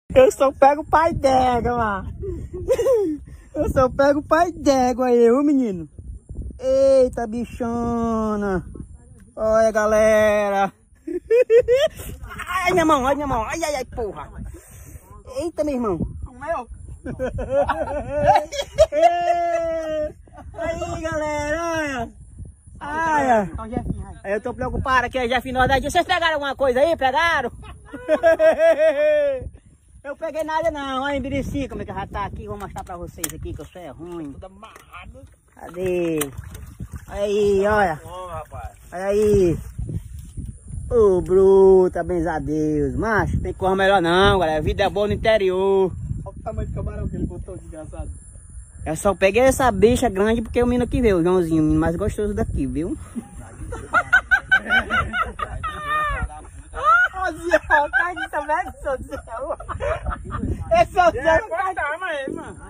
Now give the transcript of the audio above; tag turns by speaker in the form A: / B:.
A: Eu só pego o pai d'égua, mano. Eu só pego o pai d'égua aí, ô menino. Eita, bichona. Olha, galera. Ai, minha mão, ai, minha mão. Ai, ai, ai, porra. Eita, meu irmão.
B: O meu?
A: Aí, galera, olha. Olha. Aí eu tô preocupado aqui, Jeff Nordeste. Vocês pegaram alguma coisa aí? Pegaram? Eu peguei nada não. Olha, Ibirici, como é que já tá aqui. Vou mostrar pra vocês aqui que eu sou ruim.
B: Tudo amarrado.
A: Cadê? Olha aí, olha.
B: Bom, rapaz.
A: Olha aí. Ô, bruta, benza a Deus. Macho, tem coisa melhor não, galera. A vida é boa no interior.
B: Olha o tamanho do camarão que ele botou, desgraçado.
A: Eu só peguei essa bicha grande porque o menino aqui veio, o Joãozinho, o menino mais gostoso daqui, viu?
B: Esse é o Zé. Vai cortar, mas, mano.